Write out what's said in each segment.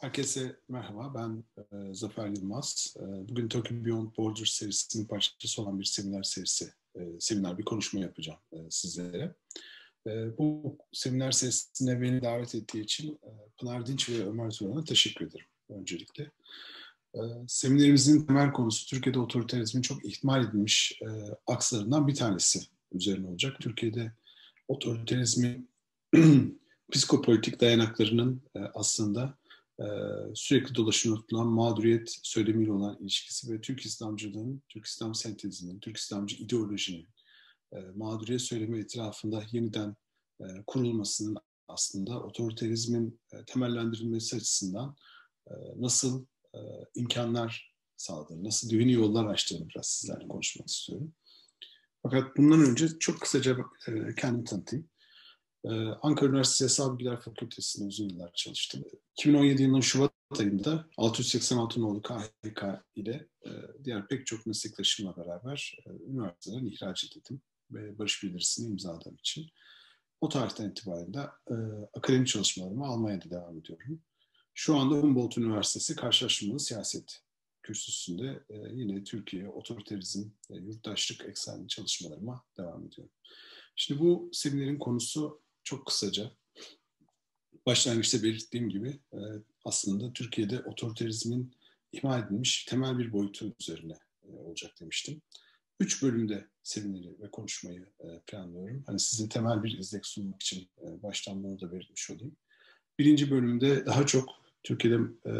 Herkese merhaba, ben Zafer Yılmaz. Bugün Turkey Beyond Borders serisinin parçası olan bir seminer bir konuşma yapacağım sizlere. Bu seminer serisine beni davet ettiği için Pınar Dinç ve Ömer Turan'a teşekkür ederim öncelikle. Seminerimizin temel konusu Türkiye'de otoriterizmin çok ihmal edilmiş akslarından bir tanesi üzerine olacak. Türkiye'de otoriterizmin psikopolitik dayanaklarının aslında sürekli dolaşılan mağduriyet söylemiyle olan ilişkisi ve Türk İslamcılığın, Türk İslam sentezinin, Türk İslamcı ideolojinin mağduriyet söylemi etrafında yeniden kurulmasının aslında otoriterizmin temellendirilmesi açısından nasıl imkanlar sağladığını, nasıl düğünü yollar açtığını biraz sizlerle konuşmak istiyorum. Fakat bundan önce çok kısaca kendimi tanıtayım. Ankara Üniversitesi Hesap Bilgiler Fakültesi'nde uzun yıllar çalıştım. 2017 yılının Şubat ayında 686 nolu KHK ile diğer pek çok meslektaşımla beraber üniversiteden ihraç edildim ve barış bildirisini imzaladığım için. O tarihten itibaren de akademik çalışmalarımı Almanya'da devam ediyorum. Şu anda Humboldt Üniversitesi Karşılaştırmalı Siyaset Kürsüsü'nde yine Türkiye, otoriterizm, yurttaşlık eksenli çalışmalarıma devam ediyorum. Şimdi bu seminerin konusu çok kısaca, başlangıçta belirttiğim gibi aslında Türkiye'de otoriterizmin ihmal edilmiş temel bir boyutu üzerine olacak demiştim. 3 bölümde semineri ve konuşmayı planlıyorum. Hani size temel bir izlek sunmak için baştan bunu da belirtmiş olayım. Birinci bölümde daha çok Türkiye'de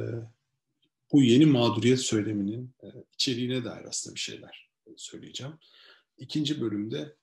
bu yeni mağduriyet söyleminin içeriğine dair aslında bir şeyler söyleyeceğim. İkinci bölümde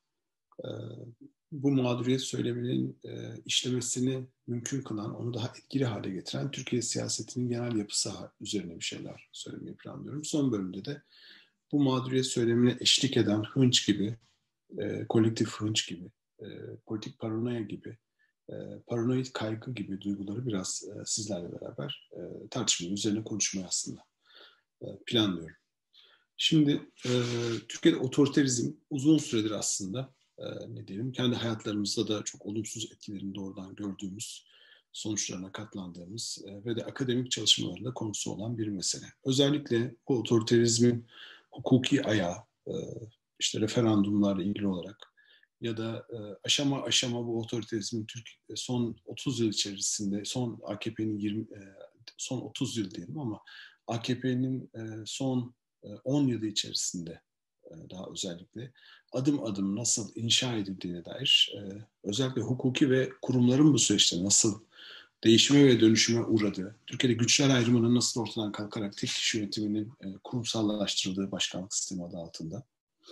bu mağduriyet söyleminin işlemesini mümkün kılan, onu daha etkili hale getiren Türkiye siyasetinin genel yapısı üzerine bir şeyler söylemeyi planlıyorum. Son bölümde de bu mağduriyet söylemine eşlik eden hınç gibi, kolektif hınç gibi, politik paranoya gibi, paranoid kaygı gibi duyguları biraz sizlerle beraber tartışmayı, üzerine konuşmayı aslında planlıyorum. Şimdi Türkiye'de otoriterizm uzun süredir aslında ne diyelim, kendi hayatlarımızda da çok olumsuz etkilerini doğrudan gördüğümüz, sonuçlarına katlandığımız ve de akademik çalışmalarında konusu olan bir mesele. Özellikle bu otoriterizmin hukuki ayağı, işte referandumlarla ilgili olarak ya da aşama aşama bu otoriterizmin son 30 yıl içerisinde, son AKP'nin son 30 yıl diyelim ama AKP'nin son 10 yılı içerisinde daha özellikle adım adım nasıl inşa edildiğine dair özellikle hukuki ve kurumların bu süreçte nasıl değişime ve dönüşüme uğradığı, Türkiye'de güçler ayrımının nasıl ortadan kalkarak tek kişi yönetiminin kurumsallaştırıldığı başkanlık sistemi adı altında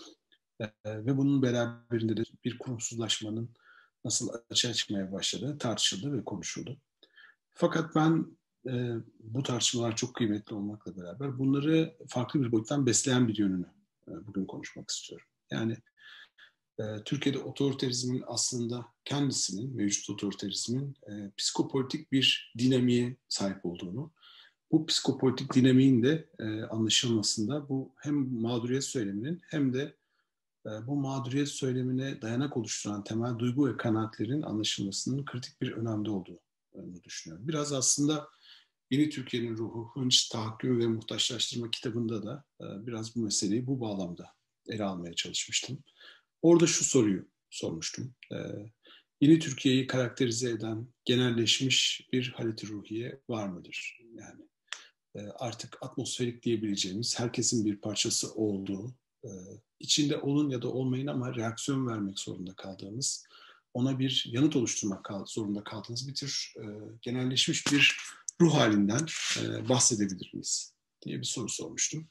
ve bunun beraberinde de bir kurumsuzlaşmanın nasıl açığa çıkmaya başladığı tartışıldı ve konuşuldu. Fakat ben bu tartışmalar çok kıymetli olmakla beraber bunları farklı bir boyuttan besleyen bir yönünü bugün konuşmak istiyorum. Yani Türkiye'de otoriterizmin aslında kendisinin, mevcut otoriterizmin psikopolitik bir dinamiğe sahip olduğunu, bu psikopolitik dinamiğin de anlaşılmasında bu hem mağduriyet söyleminin hem de bu mağduriyet söylemine dayanak oluşturan temel duygu ve kanaatlerin anlaşılmasının kritik bir önemde olduğunu düşünüyorum. Biraz aslında Yeni Türkiye'nin ruhu, hınç, tahakküm ve muhtaçlaştırma kitabında da biraz bu meseleyi bu bağlamda ele almaya çalışmıştım. Orada şu soruyu sormuştum. Yeni Türkiye'yi karakterize eden genelleşmiş bir halet-i ruhiye var mıdır? Yani artık atmosferik diyebileceğimiz, herkesin bir parçası olduğu, içinde olun ya da olmayın ama reaksiyon vermek zorunda kaldığımız, ona bir yanıt oluşturmak zorunda kaldığınız bir tür genelleşmiş bir ruh halinden bahsedebilir miyiz diye bir soru sormuştum.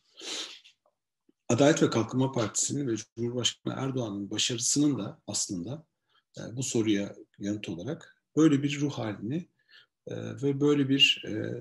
Adalet ve Kalkınma Partisi'nin ve Cumhurbaşkanı Erdoğan'ın başarısının da aslında bu soruya yanıt olarak böyle bir ruh halini ve böyle bir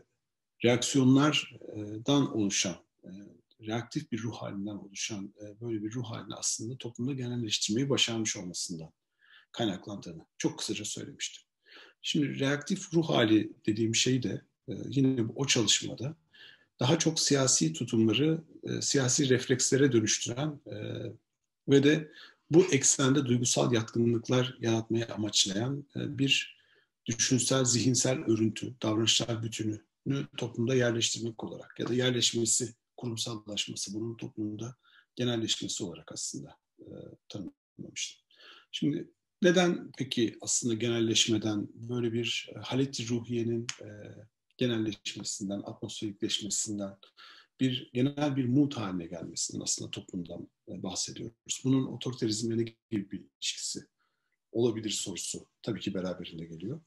reaksiyonlardan oluşan, reaktif bir ruh halinden oluşan böyle bir ruh halini aslında toplumda genelleştirmeyi başarmış olmasından kaynaklandığını çok kısaca söylemiştim. Şimdi reaktif ruh hali dediğim şey de yine o çalışmada daha çok siyasi tutumları siyasi reflekslere dönüştüren ve de bu eksende duygusal yatkınlıklar yaratmaya amaçlayan bir düşünsel, zihinsel örüntü, davranışlar bütünü toplumda yerleştirmek olarak ya da yerleşmesi, kurumsallaşması, bunun toplumda genelleşmesi olarak aslında tanımlamıştım. Şimdi neden peki aslında genelleşmeden, böyle bir halet-i ruhiyenin genelleşmesinden, atmosferikleşmesinden, genel bir mood haline gelmesinden aslında toplumdan bahsediyoruz. Bunun otoriterizmle ne gibi bir ilişkisi olabilir sorusu tabii ki beraberinde geliyor.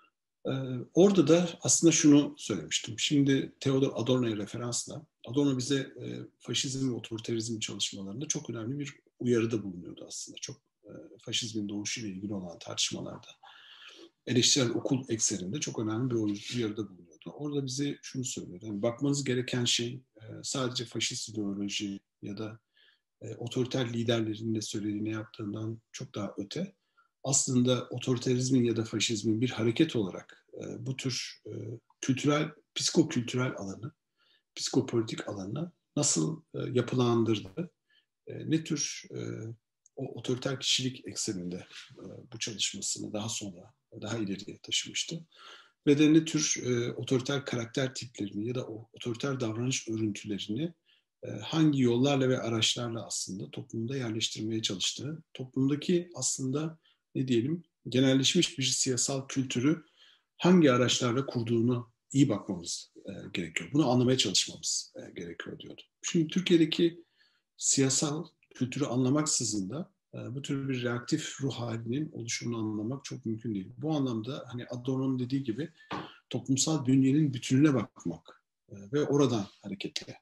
Orada da aslında şunu söylemiştim. Şimdi Theodor Adorno'ya referansla, Adorno bize faşizm ve otoriterizm çalışmalarında çok önemli bir uyarıda bulunuyordu aslında. Çok faşizmin doğuşuyla ilgili olan tartışmalarda eleştirel okul ekseninde çok önemli bir uyarıda bulunuyordu. Orada bize şunu söylüyordu. Yani bakmanız gereken şey sadece faşist ideoloji ya da otoriter liderlerin de söylediğini yaptığından çok daha öte. Aslında otoriterizmin ya da faşizmin bir hareket olarak bu tür kültürel, psikokültürel alanı, psikopolitik alanı nasıl yapılandırdı, ne tür o otoriter kişilik ekseninde bu çalışmasını daha sonra, daha ileriye taşımıştı. Ve de ne tür otoriter karakter tiplerini ya da o otoriter davranış örüntülerini hangi yollarla ve araçlarla aslında toplumda yerleştirmeye çalıştığı, toplumdaki aslında ne diyelim genelleşmiş bir siyasal kültürü hangi araçlarla kurduğunu iyi bakmamız gerekiyor. Bunu anlamaya çalışmamız gerekiyor diyordu. Şimdi Türkiye'deki siyasal kültürü anlamaksızın da bu tür bir reaktif ruh halinin oluşumunu anlamak çok mümkün değil. Bu anlamda hani Adorno'nun dediği gibi toplumsal bünyenin bütününe bakmak ve oradan hareketle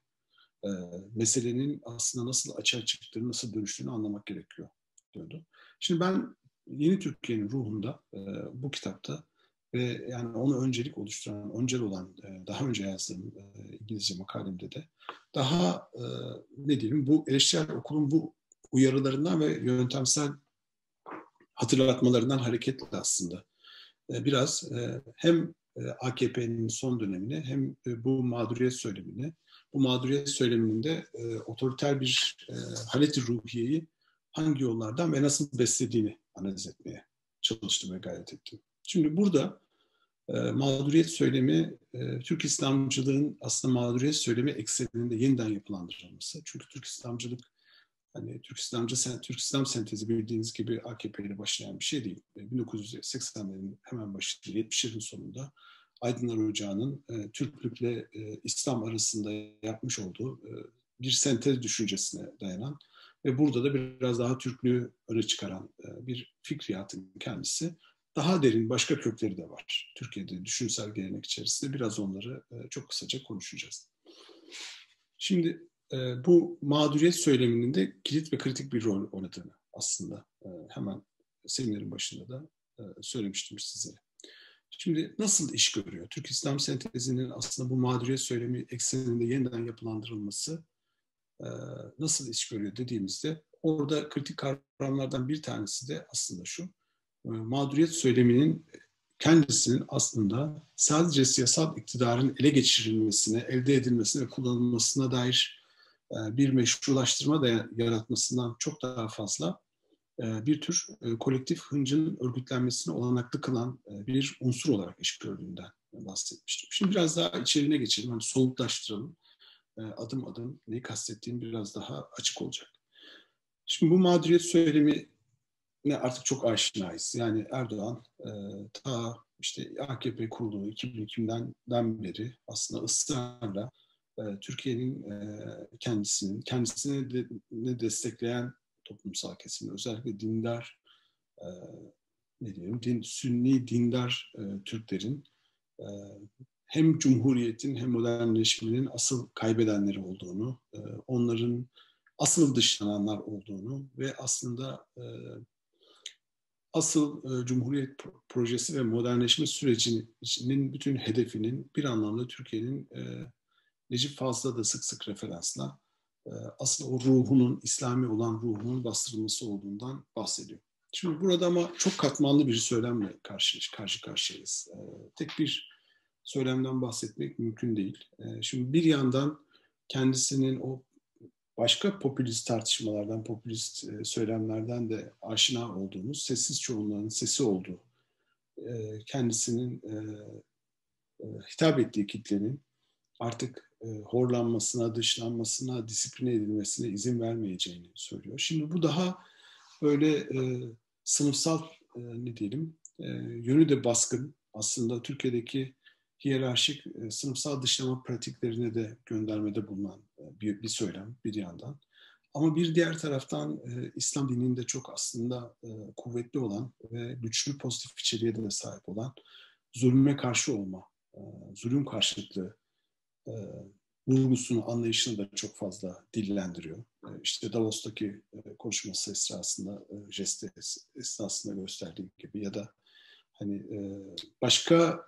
meselenin aslında nasıl açığa çıktığını, nasıl dönüştüğünü anlamak gerekiyor diyordu. Şimdi ben Yeni Türkiye'nin ruhunda bu kitapta ve yani onu öncelik oluşturan, öncel olan, daha önce yazdığım İngilizce makalemde de daha ne diyelim bu eleştirel okulun bu uyarılarından ve yöntemsel hatırlatmalarından hareketle aslında biraz hem AKP'nin son dönemini hem bu mağduriyet söylemini, bu mağduriyet söyleminin de otoriter bir halet-i ruhiyeyi hangi yollardan ve nasıl beslediğini analiz etmeye çalıştım ve gayret ettim. Şimdi burada mağduriyet söylemi, Türk İslamcılığın aslında mağduriyet söylemi ekseninde yeniden yapılandırılması. Çünkü Türk İslamcılık, hani Türk İslam sentezi bildiğiniz gibi AKP ile başlayan bir şey değil. 1980'lerin hemen başında, 70'lerin sonunda Aydınlar Ocağı'nın Türklükle İslam arasında yapmış olduğu bir sentez düşüncesine dayanan ve burada da biraz daha Türklüğü öne çıkaran bir fikriyatın kendisi. Daha derin başka kökleri de var. Türkiye'de düşünsel gelenek içerisinde biraz onları çok kısaca konuşacağız. Şimdi bu mağduriyet söyleminin de kilit ve kritik bir rol oynadığını aslında hemen seminerin başında da söylemiştim sizlere. Şimdi nasıl iş görüyor? Türk İslam sentezinin aslında bu mağduriyet söylemi ekseninde yeniden yapılandırılması nasıl iş görüyor dediğimizde orada kritik kavramlardan bir tanesi de aslında şu. Mağduriyet söyleminin kendisinin aslında sadece siyasal iktidarın ele geçirilmesine, elde edilmesine ve kullanılmasına dair bir meşrulaştırma da yaratmasından çok daha fazla bir tür kolektif hıncın örgütlenmesine olanaklı kılan bir unsur olarak iş gördüğünden bahsetmiştim. Şimdi biraz daha içeriğine geçelim, hani soğutlaştıralım. Adım adım neyi kastettiğim biraz daha açık olacak. Şimdi bu mağduriyet söylemi artık çok aşinayız. Yani Erdoğan ta işte AKP kurduğu 2002'den beri aslında ısrarla Türkiye'nin kendisini destekleyen toplumsal kesim, özellikle dindar ne diyelim, Sünni dindar Türklerin hem Cumhuriyet'in hem modernleşmenin asıl kaybedenleri olduğunu, onların asıl dışlananlar olduğunu ve aslında asıl Cumhuriyet projesi ve modernleşme sürecinin bütün hedefinin bir anlamda Türkiye'nin Necip Fazıl'a da sık sık referansla asıl o ruhunun, İslami olan ruhunun bastırılması olduğundan bahsediyor. Şimdi burada ama çok katmanlı bir söylemle karşı karşıyayız. Tek bir söylemden bahsetmek mümkün değil. Şimdi bir yandan kendisinin o başka popülist tartışmalardan, popülist söylemlerden de aşina olduğumuz, sessiz çoğunluğun sesi olduğu, kendisinin hitap ettiği kitlenin artık horlanmasına, dışlanmasına, disipline edilmesine izin vermeyeceğini söylüyor. Şimdi bu daha böyle sınıfsal ne diyelim yönü de baskın. Aslında Türkiye'deki hiyerarşik sınıfsal dışlama pratiklerine de göndermede bulunan bir söylem bir yandan. Ama bir diğer taraftan İslam dininde çok aslında kuvvetli olan ve güçlü pozitif içeriğe de sahip olan zulme karşı olma, zulüm karşıtlığı vurgusunu, anlayışını da çok fazla dillendiriyor. İşte Davos'taki konuşması esnasında, jesti esnasında gösterdiği gibi ya da hani başka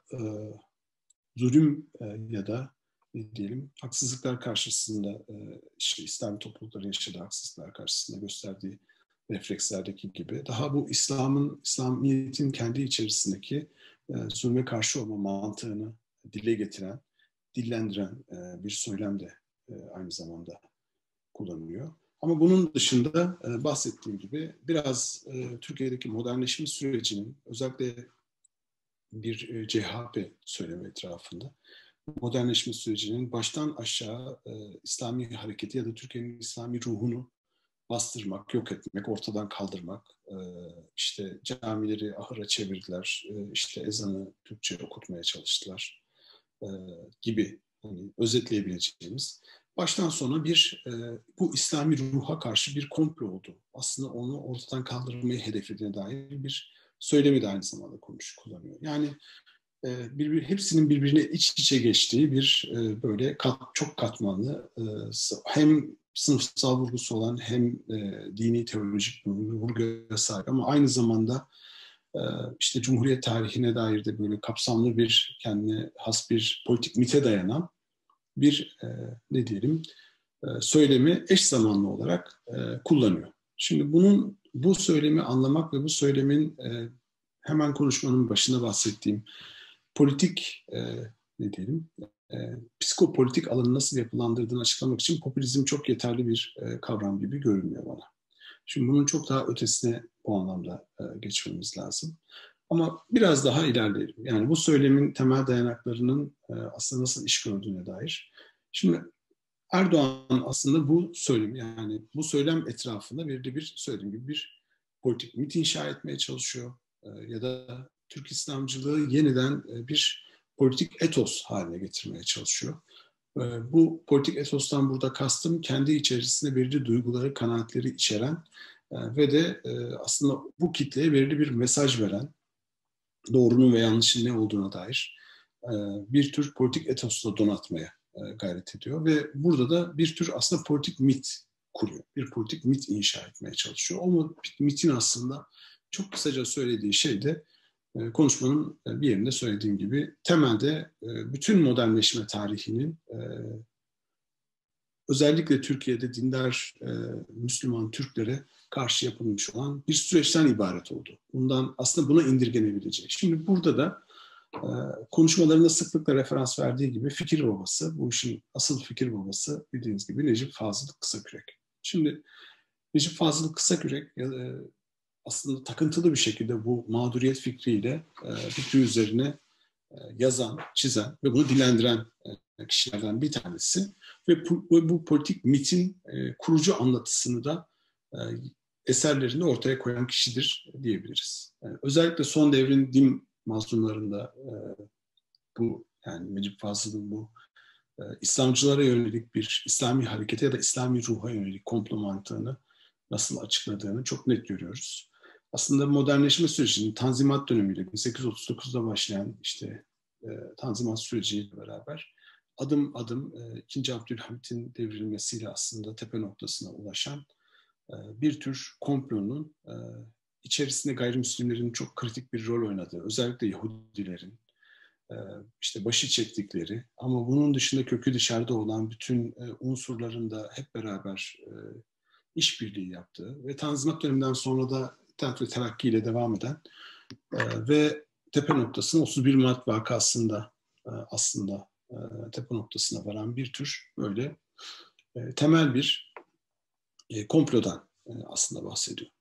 zulüm ya da ne diyelim haksızlıklar karşısında işte İslami toplulukların yaşadığı haksızlıklar karşısında gösterdiği reflekslerdeki gibi daha bu İslamiyet'in kendi içerisindeki zulme karşı olma mantığını dile getiren, dillendiren bir söylem de aynı zamanda kullanılıyor. Ama bunun dışında bahsettiğim gibi biraz Türkiye'deki modernleşme sürecinin özellikle bir CHP söylemi etrafında modernleşme sürecinin baştan aşağı İslami hareketi ya da Türkiye'nin İslami ruhunu bastırmak, yok etmek, ortadan kaldırmak, işte camileri ahıra çevirdiler, işte ezanı Türkçe okutmaya çalıştılar gibi hani özetleyebileceğimiz baştan sona bir bu İslami ruha karşı bir komplo oldu. Aslında onu ortadan kaldırmayı hedeflediğine dair bir söylemi de aynı zamanda kullanıyor. Yani hepsinin birbirine iç içe geçtiği bir böyle çok katmanlı hem sınıfsal vurgusu olan hem dini teolojik bir vurguya sahip ama aynı zamanda işte Cumhuriyet tarihine dair de böyle kapsamlı bir kendine has bir politik mite dayanan bir ne diyelim söylemi eş zamanlı olarak kullanıyor. Şimdi bu söylemi anlamak ve bu söylemin hemen konuşmanın başında bahsettiğim politik ne diyelim psikopolitik alanı nasıl yapılandırdığını açıklamak için popülizm çok yeterli bir kavram gibi görünmüyor bana. Şimdi bunun çok daha ötesine bu anlamda geçmemiz lazım. Ama biraz daha ilerleyelim. Yani bu söylemin temel dayanaklarının aslında nasıl iş gördüğüne dair. Şimdi Erdoğan aslında bu söylem yani bu söylem etrafında belirli bir söylediğim gibi bir politik mit inşa etmeye çalışıyor ya da Türk İslamcılığı yeniden bir politik etos haline getirmeye çalışıyor. Bu politik etostan burada kastım kendi içerisinde belirli duyguları, kanaatleri içeren ve de aslında bu kitleye belirli bir mesaj veren, doğrunun ve yanlışın ne olduğuna dair bir tür politik etosla donatmaya gayret ediyor. Ve burada da bir tür aslında politik mit kuruyor. Bir politik mit inşa etmeye çalışıyor. O mitin aslında çok kısaca söylediği şey de konuşmanın bir yerinde söylediğim gibi temelde bütün modernleşme tarihinin özellikle Türkiye'de dindar Müslüman Türklere karşı yapılmış olan bir süreçten ibaret oldu. Aslında buna indirgenebilecek. Şimdi burada da konuşmalarında sıklıkla referans verdiği gibi fikir babası, bu işin asıl fikir babası bildiğiniz gibi Necip Fazıl Kısakürek. Şimdi Necip Fazıl Kısakürek aslında takıntılı bir şekilde bu mağduriyet fikriyle fikri üzerine yazan, çizen ve bunu dilendiren kişilerden bir tanesi. Ve bu politik mitin kurucu anlatısını da eserlerinde ortaya koyan kişidir diyebiliriz. Özellikle son devrin din mazlumlarında bu yani Necip Fazıl'ın bu İslamcılara yönelik bir İslami harekete ya da İslami ruha yönelik komplo mantığını nasıl açıkladığını çok net görüyoruz. Aslında modernleşme sürecinin Tanzimat dönemiyle 1839'da başlayan işte Tanzimat süreciyle beraber adım adım 2. Abdülhamit'in devrilmesiyle aslında tepe noktasına ulaşan bir tür komplonun içerisinde gayrimüslimlerin çok kritik bir rol oynadığı, özellikle Yahudilerin işte başı çektikleri ama bunun dışında kökü dışarıda olan bütün unsurların da hep beraber işbirliği yaptığı ve Tanzimat döneminden sonra da İttihat ve Terakki ile devam eden ve tepe noktasına 31 Mart vakasında aslında tepe noktasına varan bir tür böyle temel bir komplodan aslında bahsediyor.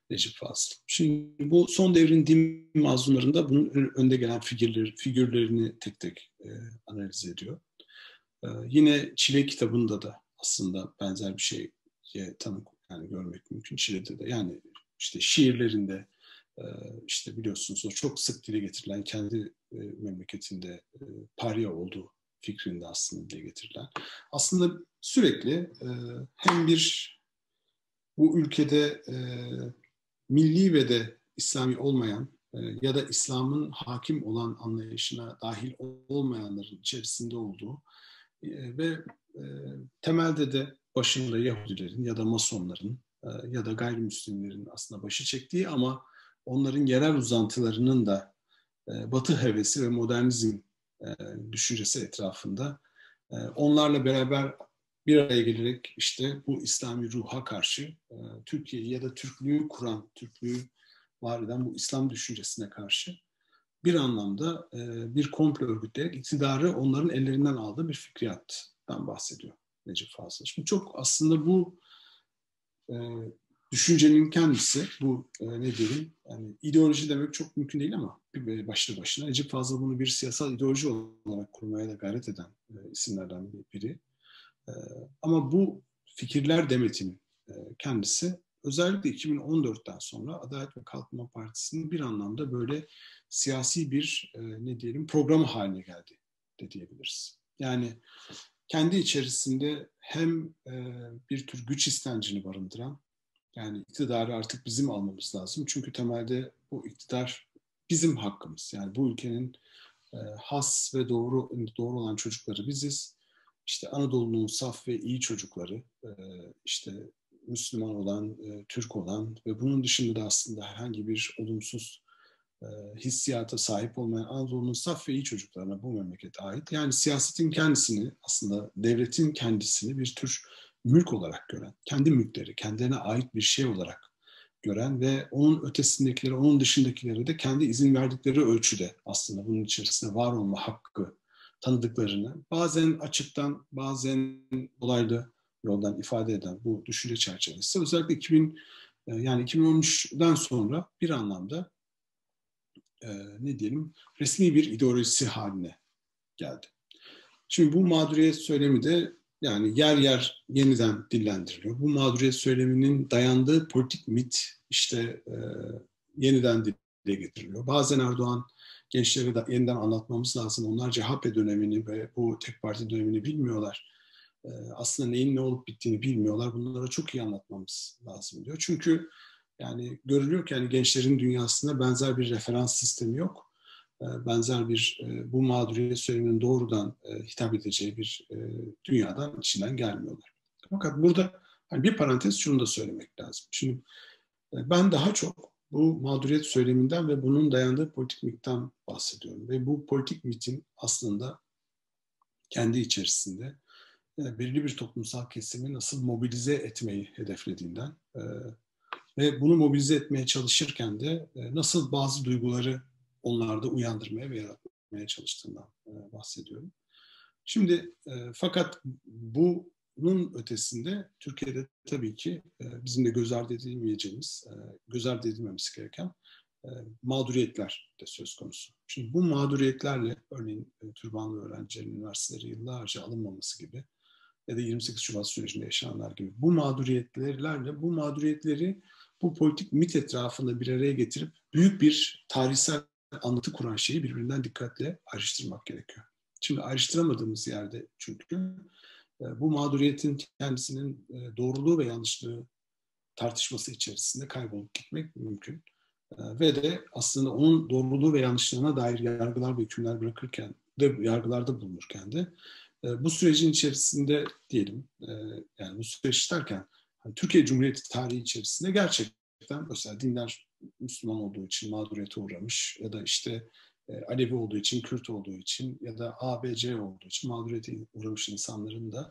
Necip Fazıl. Şimdi bu son devrin din mazlumlarında bunun önde gelen figürlerini tek tek analiz ediyor. Yine Çile kitabında da aslında benzer bir şeye tanık yani görmek mümkün Çile'de de. Yani işte şiirlerinde işte biliyorsunuz o çok sık dile getirilen kendi memleketinde parya olduğu fikrinde aslında dile getirilen. Aslında sürekli hem bir bu ülkede milli ve de İslami olmayan ya da İslam'ın hakim olan anlayışına dahil olmayanların içerisinde olduğu ve temelde de başında Yahudilerin ya da Masonların ya da gayrimüslimlerin aslında başı çektiği ama onların yerel uzantılarının da Batı hevesi ve modernizm düşüncesi etrafında onlarla beraber bir araya gelerek işte bu İslami ruha karşı Türkiye'yi ya da Türklüğü kuran, Türklüğü var eden bu İslam düşüncesine karşı bir anlamda bir komplo örgütleyerek iktidarı onların ellerinden aldığı bir fikriyattan bahsediyor Necip Fazıl. Şimdi çok aslında bu düşüncenin kendisi, bu ne diyelim, yani ideoloji demek çok mümkün değil ama bir başlı başına. Necip Fazıl bunu bir siyasal ideoloji olarak kurmaya da gayret eden isimlerden biri. Ama bu fikirler demetinin kendisi özellikle 2014'ten sonra Adalet ve Kalkınma Partisi'nin bir anlamda böyle siyasi bir ne diyelim programı haline geldi de diyebiliriz. Yani kendi içerisinde hem bir tür güç istencini barındıran, yani iktidarı artık bizim almamız lazım. Çünkü temelde bu iktidar bizim hakkımız. Yani bu ülkenin has ve doğru olan çocukları biziz. İşte Anadolu'nun saf ve iyi çocukları, işte Müslüman olan, Türk olan ve bunun dışında da aslında herhangi bir olumsuz hissiyata sahip olmayan Anadolu'nun saf ve iyi çocuklarına bu memlekete ait. Yani siyasetin kendisini, aslında devletin kendisini bir tür mülk olarak gören, kendi mülkleri, kendilerine ait bir şey olarak gören ve onun ötesindekileri, onun dışındakileri de kendi izin verdikleri ölçüde aslında bunun içerisinde var olma hakkı tanıdıklarını bazen açıktan, bazen dolaylı yoldan ifade eden bu düşünce çerçevesi özellikle 2013'den sonra bir anlamda ne diyelim resmi bir ideolojisi haline geldi. Şimdi bu mağduriyet söylemi de yani yer yer yeniden dillendiriliyor. Bu mağduriyet söyleminin dayandığı politik mit işte yeniden dile getiriliyor. Bazen Erdoğan gençlere de yeniden anlatmamız lazım. Onlar CHP dönemini ve bu tek parti dönemini bilmiyorlar. Aslında neyin ne olup bittiğini bilmiyorlar. Bunlara çok iyi anlatmamız lazım diyor. Çünkü yani görülüyor ki yani gençlerin dünyasında benzer bir referans sistemi yok. Benzer bir bu mağduriyet söyleminin doğrudan hitap edeceği bir dünyadan içinden gelmiyorlar. Fakat burada hani bir parantez şunu da söylemek lazım. Şimdi ben daha çok bu mağduriyet söyleminden ve bunun dayandığı politik mitten bahsediyorum. Ve bu politik mitin aslında kendi içerisinde belirli bir toplumsal kesimi nasıl mobilize etmeyi hedeflediğinden ve bunu mobilize etmeye çalışırken de nasıl bazı duyguları onlarda uyandırmaya ve yaratmaya çalıştığından bahsediyorum. Şimdi fakat bunun ötesinde Türkiye'de tabii ki bizim de göz ardı edilmeyeceğimiz, göz ardı edilmemesi gereken mağduriyetler de söz konusu. Şimdi bu mağduriyetlerle örneğin türbanlı öğrencilerin üniversitelere yıllarca alınmaması gibi ya da 28 Şubat sürecinde yaşananlar gibi bu mağduriyetlerle bu mağduriyetleri bu politik mit etrafında bir araya getirip büyük bir tarihsel anlatı kuran şeyi birbirinden dikkatle ayrıştırmak gerekiyor. Şimdi ayrıştıramadığımız yerde çünkü bu mağduriyetin kendisinin doğruluğu ve yanlışlığı tartışması içerisinde kaybolup gitmek mümkün. Ve de aslında onun doğruluğu ve yanlışlığına dair yargılar ve hükümler bırakırken de yargılarda bulunurken de bu sürecin içerisinde diyelim yani bu süreç derken hani Türkiye Cumhuriyeti tarihi içerisinde gerçekten mesela dinler Müslüman olduğu için mağduriyete uğramış ya da işte Alevi olduğu için, Kürt olduğu için ya da ABC olduğu için mağduriyete uğramış insanların da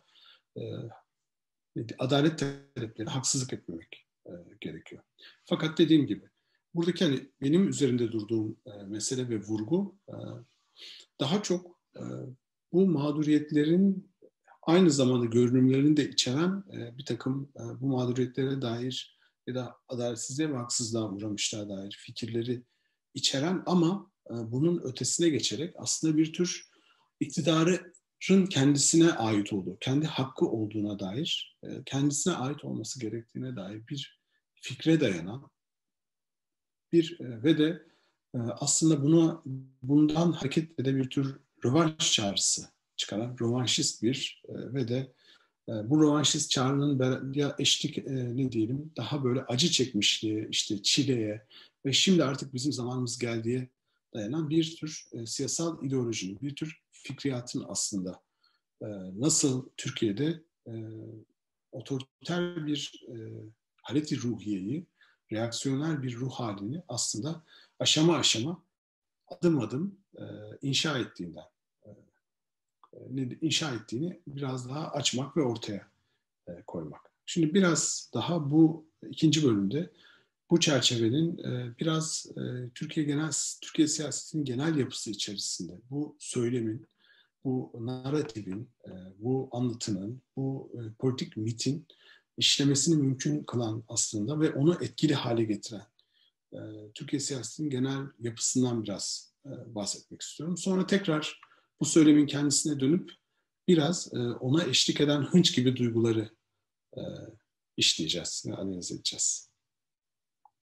adalet taleplerine haksızlık etmemek gerekiyor. Fakat dediğim gibi buradaki hani benim üzerinde durduğum mesele ve vurgu daha çok bu mağduriyetlerin aynı zamanda görünümlerini de içeren bir takım bu mağduriyetlere dair ya da adaletsizliğe ve haksızlığa uğramışlığa dair fikirleri içeren ama bunun ötesine geçerek aslında bir tür iktidarın kendisine ait olduğu, kendi hakkı olduğuna dair, kendisine ait olması gerektiğine dair bir fikre dayanan bir ve de aslında bundan hareketle bir tür rövanş çağrısı çıkaran rövanşist bir ve de bu rövanşist çağrının ya eşlik ne diyelim daha böyle acı çekmişliğe, işte çileye ve şimdi artık bizim zamanımız geldiğe dayanan bir tür siyasal ideolojinin, bir tür fikriyatın aslında nasıl Türkiye'de otoriter bir haleti ruhiyeyi, reaksiyoner bir ruh halini aslında aşama aşama, adım adım inşa ettiğinden, inşa ettiğini biraz daha açmak ve ortaya koymak. Şimdi biraz daha bu ikinci bölümde bu çerçevenin biraz Türkiye siyasetinin genel yapısı içerisinde bu söylemin, bu narratifin, bu anlatının, bu politik mitin işlemesini mümkün kılan aslında ve onu etkili hale getiren Türkiye siyasetinin genel yapısından biraz bahsetmek istiyorum. Sonra tekrar bu söylemin kendisine dönüp biraz ona eşlik eden hınç gibi duyguları işleyeceğiz ve analiz edeceğiz.